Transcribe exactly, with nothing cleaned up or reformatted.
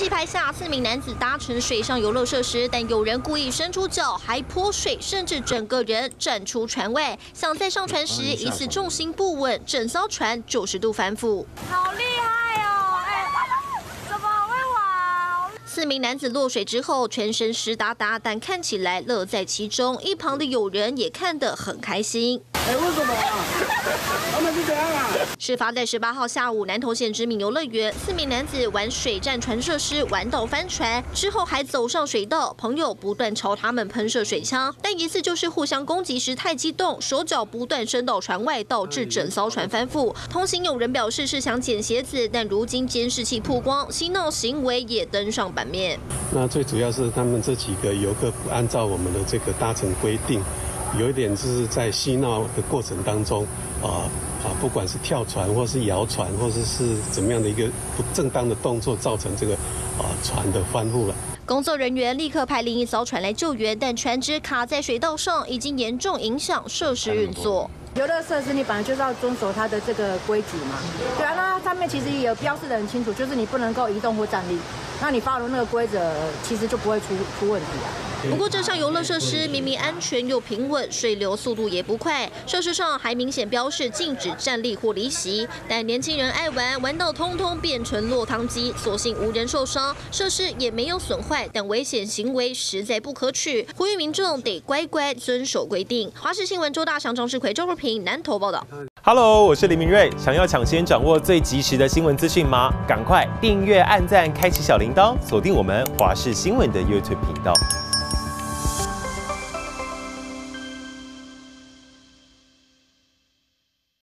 气排下，四名男子搭乘水上游乐设施，但有人故意伸出脚，还泼水，甚至整个人站出船外，想再上船时，疑似重心不稳，整艘船九十度翻覆。 好厉害哦！哎，怎么会玩？ 四名男子落水之后，全身湿哒哒，但看起来乐在其中。一旁的友人也看得很开心。 哎，为什么啊？他们是怎样啊？ 事发在十八号下午，南投县知名游乐园，四名男子玩水战船设施，玩到翻船，之后还走上水道，朋友不断朝他们喷射水枪，但疑似就是互相攻击时太激动，手脚不断伸到船外，导致整艘船翻覆。同行有人表示是想捡鞋子，但如今监视器曝光，嬉闹行为也登上版面。 那最主要是他们这几个游客不按照我们的这个搭乘规定。有一点就是在嬉闹的过程当中，啊啊，不管是跳船或是摇船，或者是怎么样的一个不正当的动作，造成这个啊船的翻覆了。 工作人员立刻派另一艘船来救援，但船只卡在水道上，已经严重影响设施运作。 游乐设施你本来就是要遵守它的这个规矩嘛，对啊，那它上面其实也有标示得很清楚，就是你不能够移动或站立，那你发了那个规则，其实就不会出出问题啊。 不过这项游乐设施明明安全又平稳，水流速度也不快，设施上还明显标示禁止站立或离席，但年轻人爱玩，玩到通通变成落汤鸡，所幸无人受伤，设施也没有损坏，但危险行为实在不可取，呼吁民众得乖乖遵守规定。华视新闻周大祥、张世奎、周若平南投报道。 Hello， 我是林明瑞，想要抢先掌握最及时的新闻资讯吗？赶快订阅、按赞、开启小铃铛，锁定我们华视新闻的 YouTube 频道。